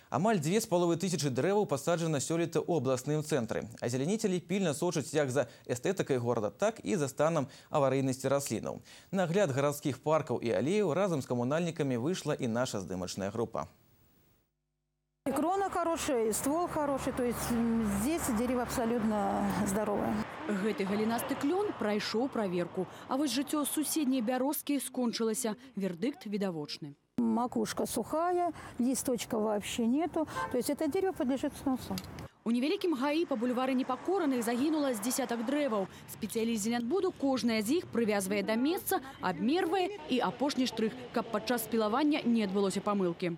Амаль 2500 дрэваў пасаджана сёлета ў абласным цэнтры. Азеляніцелі пільна сочаць як за эстэтыкай горада, так і за станам аварыйнасці раслінаў. На агляд гарадскіх паркаў і алеяў разам з камунальнікамі выйшла і наша здымачная група. И крона хорошая, и ствол хороший, то есть здесь дерево абсолютно здоровое. Гэты галінасты клён прайшоў праверку, а вось жыццё суседняй бярозкі скончылася. Вердикт відавочны. Макушка сухая, листочка вообще нету, то есть это дерево подлежит сносу. У невялікім гаі па бульвары Непакораных загінула з дзесятак дрэваў. Спецыяліст зелянбуду кожнае з іх прывязвае да месца, абмервае і апошні штрых, каб падчас спілавання не адбылося памылкі.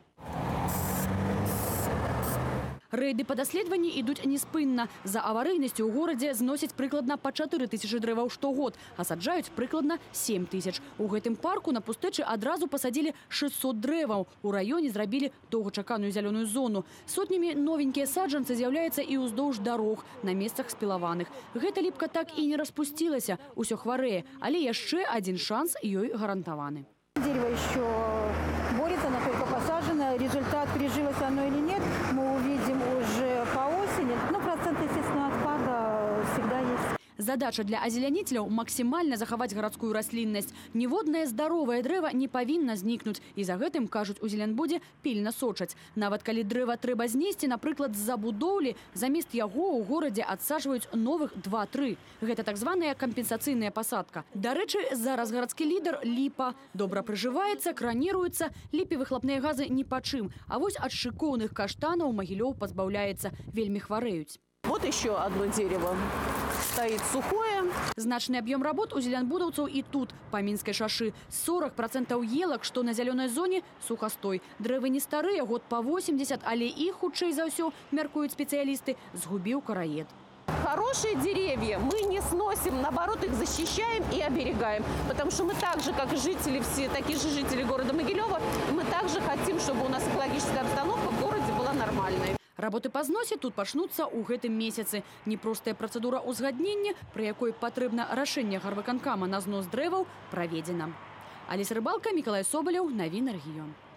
Рэйды па даследаванні ідуць неспынна. За аварыйнасцю ў горадзе зносяць прыкладна па 4000 дрэваў штогод, а саджаюць прыкладна 7000. У гэтым парку на пустэчы адразу пасадзілі 600 дрэваў. У раёне зрабілі доўгачаканую зялёную зону. Сотнямі новенькія саджанцы з'яўляюцца і ўздоўж дарог, на месцах спілаваных. Гэта ліпка так і не распусцілася, усё хварэе, але яшчэ адзін шанс ёй гарантаваны. Дерево еще борется, оно только посажено. Результат, прижилось оно или нет, мы увидим уже по осени. Но процент, естественно, отпада всегда есть. Задача для азеляніцеляў – максімальна захаваць гарадскую расліннасць. Ніводнае здаровае дрэва не павінна знікнуць. І за гэтым, кажуць у зеленбудзе, пільна сочаць. Нават калі дрэва трэба знесці, напрыклад, з-за будоўлі, замест яго ў горадзе адсаджваюць новых 2-3. Гэта так званая кампенсацыйная пасадка. Дарэчы, зараз гарадскі лідар – ліпа. Добра прыжываецца, краніруецца, ліпе выхлапныя газы ні па чым. А вось ад шыкоўных каштанаў Магілёў пазбаўляецца. Вельмі хварэюць. Вот еще одно дерево стоит сухое. Значны аб'ём работ у зелянбудаўцаў і тут, па мінскай шашы. 40% елак, што на зялёнай зоне – сухастой. Дрэвы не старыя, год па 80, але іх, хутчэй за ўсё, мяркуюць спецыялісты, згубіў караед. Хорошие деревья мы не сносим, наоборот, их защищаем и оберегаем. Потому что мы так же, как и жители, все такие же жители города Могилева, мы также хотим, чтобы у нас экологическая обстановка в городе была нормальной. Работы па зносе тут пачнуцца ў гэтым месяцы. Непростая працэдура ўзгаднення, пры якой патрэбна рашэнне гарвыканкама на знос дрэваў, праведзена. Алеся Рыбалка, Мікалай Собаляў, навіны рэгіён.